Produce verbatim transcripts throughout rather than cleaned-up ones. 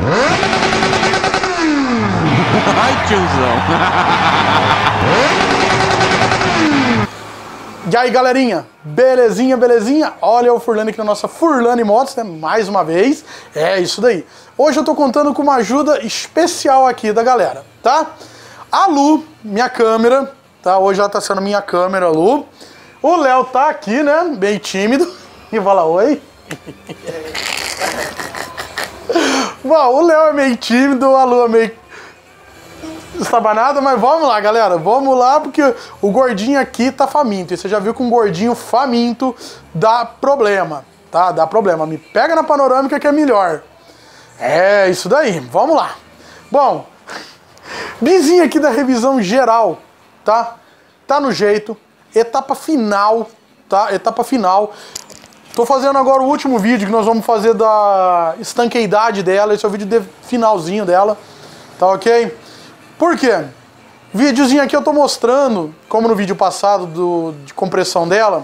Ai, tiozão. E aí, galerinha? Belezinha, belezinha? Olha o Furlane aqui na nossa Furlane Motos, né? Mais uma vez. É isso daí. Hoje eu tô contando com uma ajuda especial aqui da galera, tá? A Lu, minha câmera, tá? Hoje ela tá sendo minha câmera, Lu. O Léo tá aqui, né? Bem tímido. E fala oi. Bom, o Léo é meio tímido, a Lu é meio estabanada, mas vamos lá, galera. Vamos lá, porque o gordinho aqui tá faminto. E você já viu que um gordinho faminto dá problema, tá? Dá problema. Me pega na panorâmica que é melhor. É, isso daí. Vamos lá. Bom, bizinho aqui da revisão geral, tá? Tá no jeito. Etapa final, tá? Etapa final. Tô fazendo agora o último vídeo que nós vamos fazer da estanqueidade dela. Esse é o vídeo de finalzinho dela, tá ok? Por quê? Videozinho aqui eu tô mostrando, como no vídeo passado do, de compressão dela,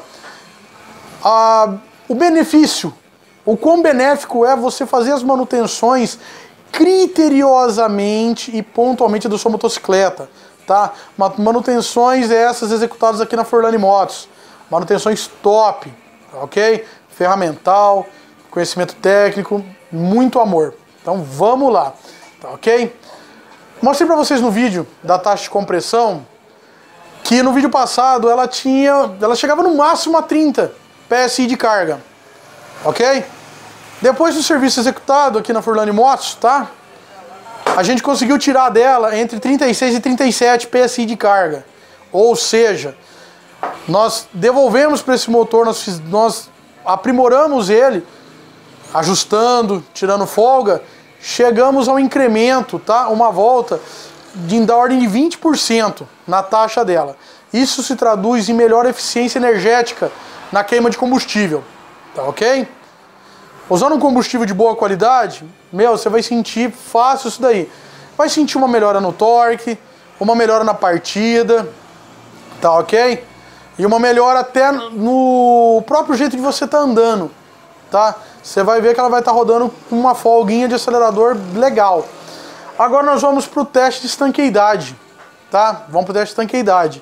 a, o benefício, o quão benéfico é você fazer as manutenções criteriosamente e pontualmente da sua motocicleta, tá? Manutenções essas executadas aqui na Furlane Motos, manutenções top, tá ok? Ferramental, conhecimento técnico, muito amor. Então vamos lá, tá ok? Mostrei pra vocês no vídeo da taxa de compressão que no vídeo passado ela tinha, ela chegava no máximo a trinta P S I de carga, ok? Depois do serviço executado aqui na Furlane Motos, tá? A gente conseguiu tirar dela entre trinta e seis e trinta e sete P S I de carga, ou seja, nós devolvemos para esse motor, nós, fiz, nós aprimoramos ele, ajustando, tirando folga. Chegamos ao incremento, tá? Uma volta de, da ordem de vinte por cento na taxa dela. Isso se traduz em melhor eficiência energética na queima de combustível, tá ok? Usando um combustível de boa qualidade, meu, você vai sentir fácil isso daí. Vai sentir uma melhora no torque, uma melhora na partida, tá ok? E uma melhora até no próprio jeito de você tá andando, tá? Você vai ver que ela vai estar rodando com uma folguinha de acelerador legal. Agora nós vamos para o teste de estanqueidade, tá? Vamos para o teste de estanqueidade.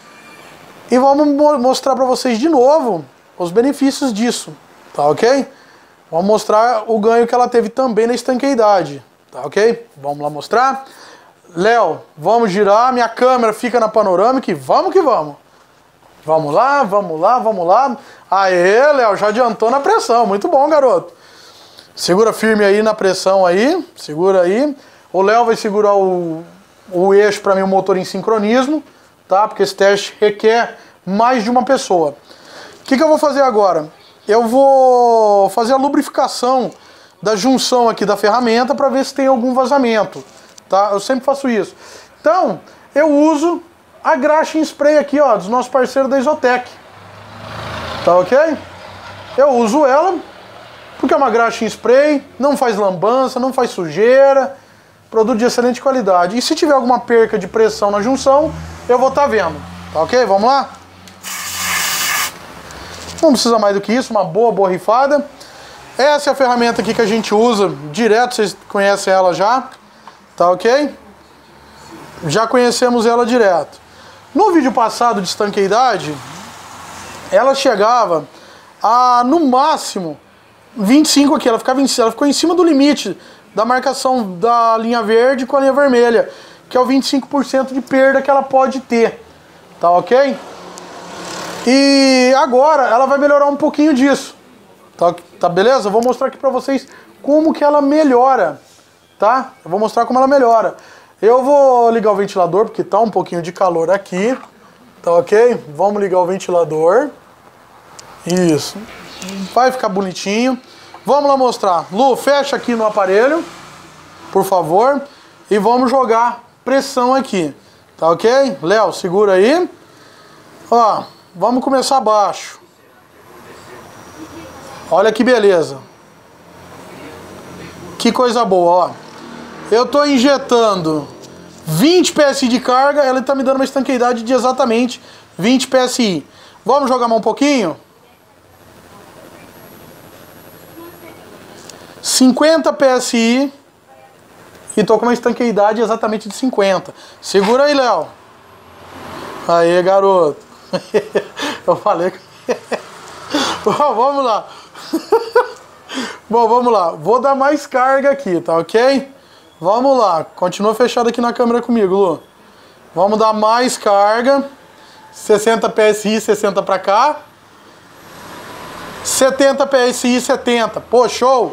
E vamos mostrar para vocês de novo os benefícios disso, tá ok? Vamos mostrar o ganho que ela teve também na estanqueidade, tá ok? Vamos lá mostrar. Léo, vamos girar, minha câmera fica na panorâmica e vamos que vamos. Vamos lá, vamos lá, vamos lá. Aê, Léo, já adiantou na pressão. Muito bom, garoto. Segura firme aí na pressão aí. Segura aí. O Léo vai segurar o, o eixo para mim, o motor em sincronismo, tá? Porque esse teste requer mais de uma pessoa. O que, que eu vou fazer agora? Eu vou fazer a lubrificação da junção aqui da ferramenta para ver se tem algum vazamento, tá? Eu sempre faço isso. Então, eu uso a graxa em spray aqui, ó, dos nossos parceiros da Isotec. Tá ok? Eu uso ela porque é uma graxa em spray, não faz lambança, não faz sujeira, produto de excelente qualidade. E se tiver alguma perca de pressão na junção, eu vou estar vendo. Tá ok? Vamos lá? Não precisa mais do que isso, uma boa borrifada. Essa é a ferramenta aqui que a gente usa direto, vocês conhecem ela já. Tá ok? Já conhecemos ela direto. No vídeo passado de estanqueidade, ela chegava a, no máximo, vinte e cinco aqui. Ela, ficava em, ela ficou em cima do limite da marcação da linha verde com a linha vermelha, que é o vinte e cinco por cento de perda que ela pode ter. Tá ok? E agora ela vai melhorar um pouquinho disso. Tá, tá beleza? Eu vou mostrar aqui pra vocês como que ela melhora. Tá? Eu vou mostrar como ela melhora. Eu vou ligar o ventilador, porque tá um pouquinho de calor aqui, tá ok? Vamos ligar o ventilador. Isso. Vai ficar bonitinho. Vamos lá mostrar. Lu, fecha aqui no aparelho, por favor. E vamos jogar pressão aqui, tá ok? Léo, segura aí. Ó, vamos começar abaixo. Olha que beleza. Que coisa boa, ó. Eu estou injetando vinte P S I de carga, ela está me dando uma estanqueidade de exatamente vinte P S I. Vamos jogar mais um pouquinho? cinquenta P S I, e tô com uma estanqueidade exatamente de cinquenta. Segura aí, Léo. Aê, garoto. Eu falei que... Bom, vamos lá. Bom, vamos lá. Vou dar mais carga aqui, tá ok? Vamos lá. Continua fechado aqui na câmera comigo, Lu. Vamos dar mais carga. sessenta P S I, sessenta pra cá. setenta P S I, setenta. Pô, show.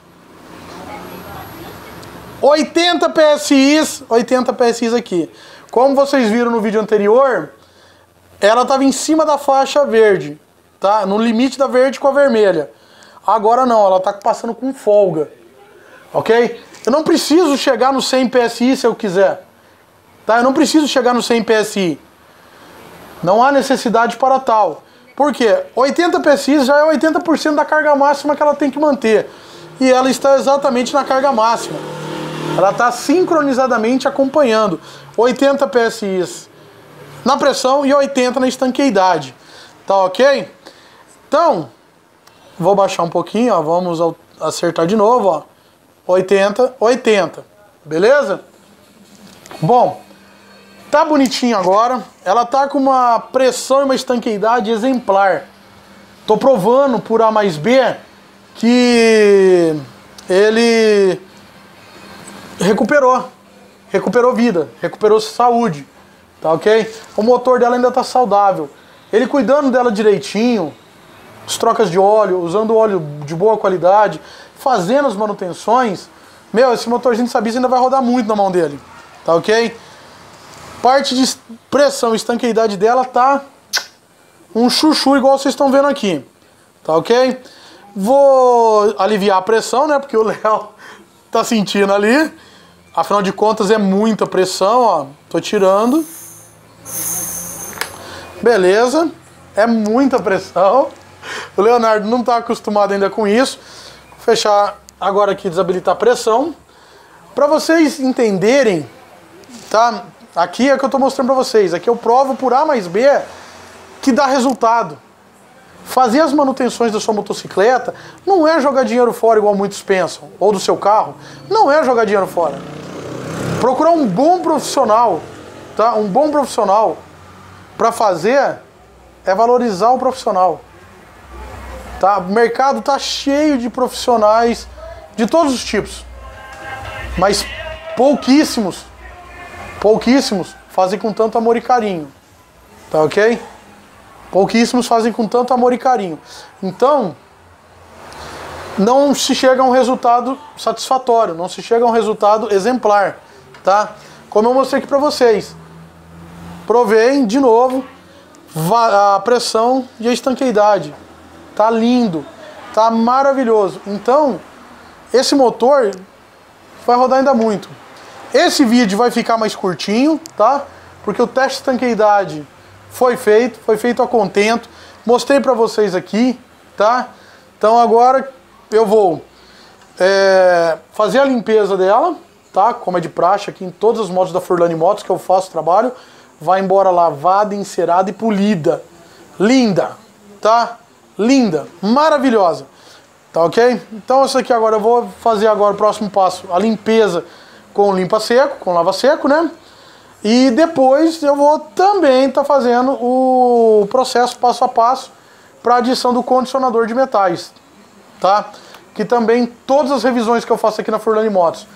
oitenta P S I, oitenta P S I aqui. Como vocês viram no vídeo anterior, ela estava em cima da faixa verde, tá? No limite da verde com a vermelha. Agora não, ela está passando com folga, ok? Eu não preciso chegar no cem P S I se eu quiser, tá? Eu não preciso chegar no cem P S I. Não há necessidade para tal. Por quê? oitenta P S I já é oitenta por cento da carga máxima que ela tem que manter. E ela está exatamente na carga máxima. Ela está sincronizadamente acompanhando oitenta P S I na pressão e oitenta na estanqueidade. Tá ok? Então, vou baixar um pouquinho, ó, vamos acertar de novo, ó. oitenta, oitenta. Beleza? Bom, tá bonitinho agora. Ela tá com uma pressão e uma estanqueidade exemplar. Tô provando por A mais B que ele recuperou. Recuperou vida, recuperou saúde. Tá ok? O motor dela ainda tá saudável. Ele cuidando dela direitinho, as trocas de óleo, usando óleo de boa qualidade, fazendo as manutenções, meu, esse motorzinho de Sabis ainda vai rodar muito na mão dele. Tá ok? Parte de pressão e estanqueidade dela tá um chuchu igual vocês estão vendo aqui. Tá ok? Vou aliviar a pressão, né? Porque o Léo tá sentindo ali. Afinal de contas é muita pressão, ó. Tô tirando. Beleza. É muita pressão. O Leonardo não tá acostumado ainda com isso. Vou fechar agora aqui, desabilitar a pressão. Para vocês entenderem, tá? Aqui é que eu tô mostrando para vocês. Aqui eu provo por A mais B que dá resultado. Fazer as manutenções da sua motocicleta não é jogar dinheiro fora igual muitos pensam. Ou do seu carro. Não é jogar dinheiro fora. Procurar um bom profissional, tá? Um bom profissional para fazer é valorizar o profissional. Tá? O mercado tá cheio de profissionais de todos os tipos. Mas pouquíssimos, pouquíssimos fazem com tanto amor e carinho. Tá ok? Pouquíssimos fazem com tanto amor e carinho. Então, não se chega a um resultado satisfatório, não se chega a um resultado exemplar, tá? Como eu mostrei aqui pra vocês. Provei de novo a pressão e a estanqueidade. Tá lindo, tá maravilhoso. Então, esse motor vai rodar ainda muito. Esse vídeo vai ficar mais curtinho, tá? Porque o teste de estanqueidade foi feito, foi feito a contento. Mostrei pra vocês aqui, tá? Então agora eu vou é, fazer a limpeza dela, tá? Como é de praxe aqui em todos os modos da Furlane Motos que eu faço trabalho. Vai embora lavada, encerada e polida. Linda, tá? Linda, maravilhosa. Tá ok? Então isso aqui agora eu vou fazer agora o próximo passo, a limpeza com limpa seco, com lava seco, né? E depois eu vou também estar tá fazendo o processo passo a passo para adição do condicionador de metais, tá? Que também todas as revisões que eu faço aqui na Furlane Motos,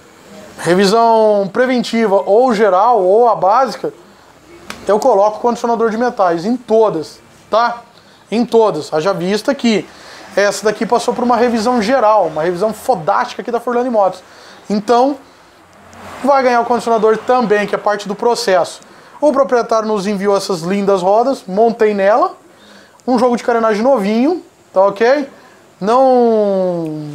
revisão preventiva ou geral ou a básica, eu coloco condicionador de metais em todas, tá? Em todas. Haja vista que essa daqui passou por uma revisão geral, uma revisão fodástica aqui da Furlane Motos. Então, vai ganhar o condicionador também, que é parte do processo. O proprietário nos enviou essas lindas rodas, montei nela. Um jogo de carenagem novinho, tá ok? Não...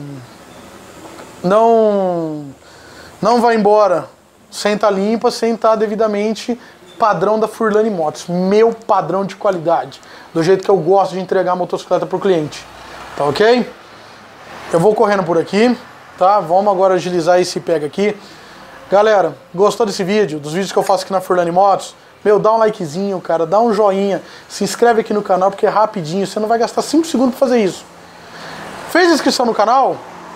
Não... Não vai embora sem estar limpa, sem estar devidamente padrão da Furlane Motos. Meu padrão de qualidade. Do jeito que eu gosto de entregar a motocicleta pro cliente. Tá ok? Eu vou correndo por aqui, tá? Vamos agora agilizar esse pega aqui. Galera, gostou desse vídeo? Dos vídeos que eu faço aqui na Furlane Motos? Meu, dá um likezinho, cara, dá um joinha, se inscreve aqui no canal porque é rapidinho, você não vai gastar cinco segundos pra fazer isso. Fez inscrição no canal?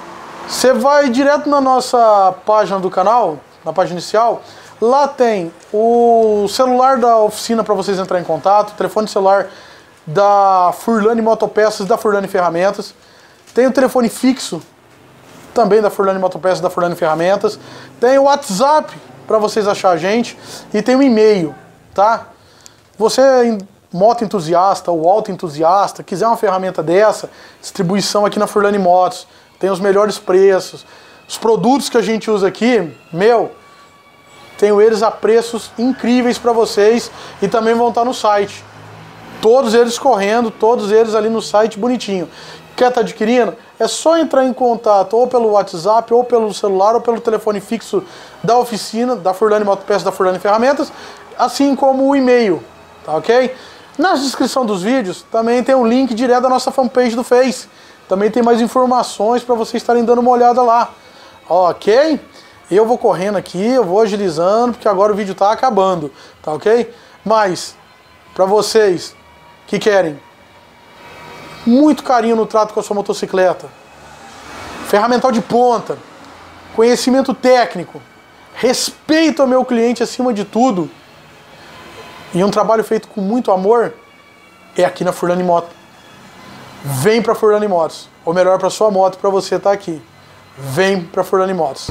Você vai direto na nossa página do canal, na página inicial. Lá tem o celular da oficina para vocês entrarem em contato, o telefone celular da Furlani Motopeças, da Furlani Ferramentas. Tem o telefone fixo, também da Furlani Motopeças, da Furlani Ferramentas. Tem o WhatsApp para vocês achar a gente e tem o e-mail, tá? Você, moto entusiasta ou auto entusiasta, quiser uma ferramenta dessa, distribuição aqui na Furlani Motos, tem os melhores preços. Os produtos que a gente usa aqui, meu, tenho eles a preços incríveis para vocês e também vão estar no site. Todos eles correndo, todos eles ali no site bonitinho. Quer estar adquirindo? É só entrar em contato ou pelo WhatsApp, ou pelo celular, ou pelo telefone fixo da oficina, da Furlani Motopeças, da Furlani Ferramentas, assim como o e-mail, tá ok? Na descrição dos vídeos também tem o link direto da nossa fanpage do Face. Também tem mais informações para vocês estarem dando uma olhada lá, ok? Eu vou correndo aqui, eu vou agilizando, porque agora o vídeo tá acabando, tá ok? Mas, para vocês que querem muito carinho no trato com a sua motocicleta, ferramental de ponta, conhecimento técnico, respeito ao meu cliente acima de tudo, e um trabalho feito com muito amor, é aqui na Furlani Moto. Vem pra Furlani Motos, ou melhor, pra sua moto, pra você estar aqui. Vem pra Furlani Motos.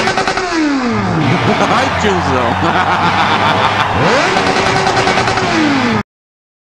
Ai, tiozão.